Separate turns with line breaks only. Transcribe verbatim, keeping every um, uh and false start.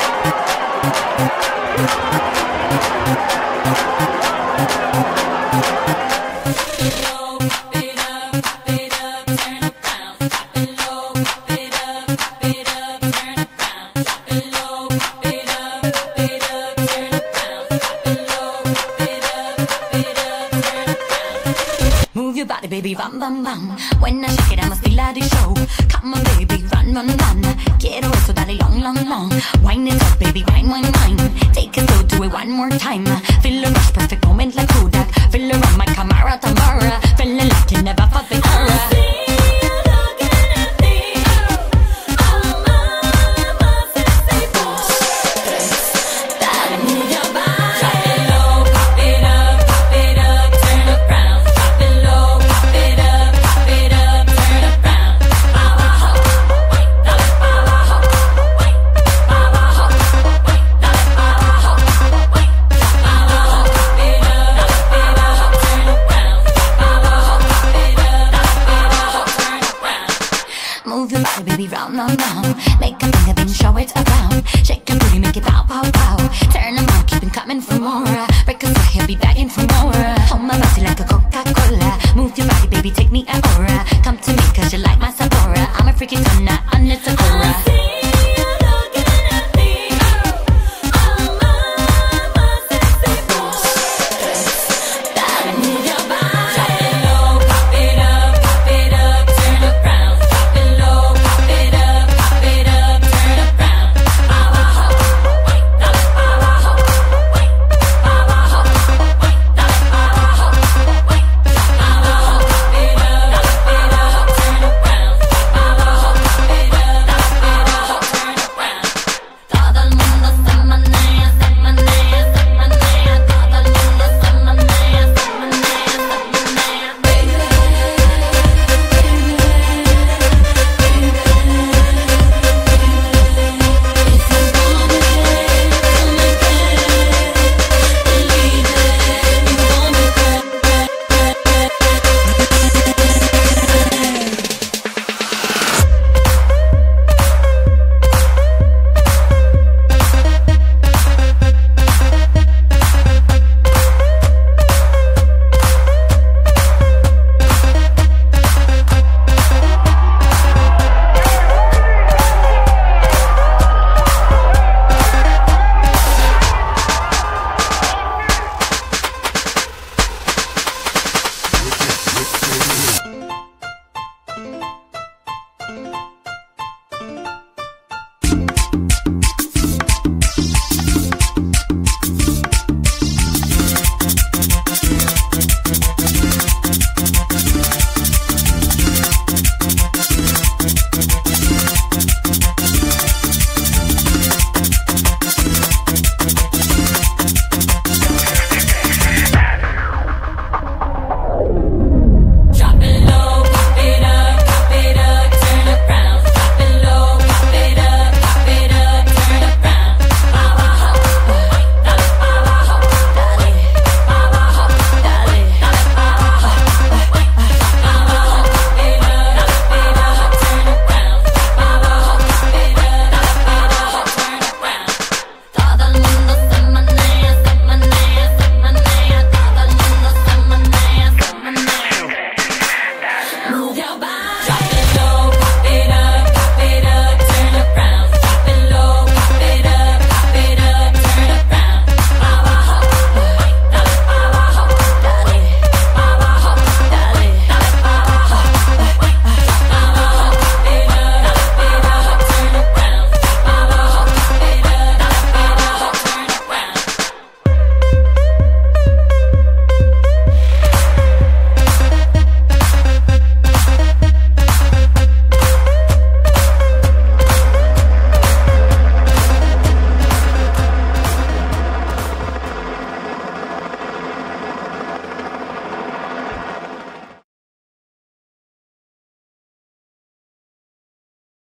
Baby, bam, bam, bam. When I shake it, I must feel like the show. Come on, baby, run, run, run. Quiero eso, dale long, long, long. Wine it up, baby, wine, wine, wine. Take it slow, do it one more time. Feel a rush, perfect moment like Kodak. Feel around my camera, Tamara. Feeling like you never felt before. Baby, round, round, round. Make a thing and then show it around. Shake your booty, make it pow, pow, pow. Turn around, keep it coming for more. Break a sweat, he'll be begging for more. Hold my body like a Coca-Cola. Move your body, baby, take me out.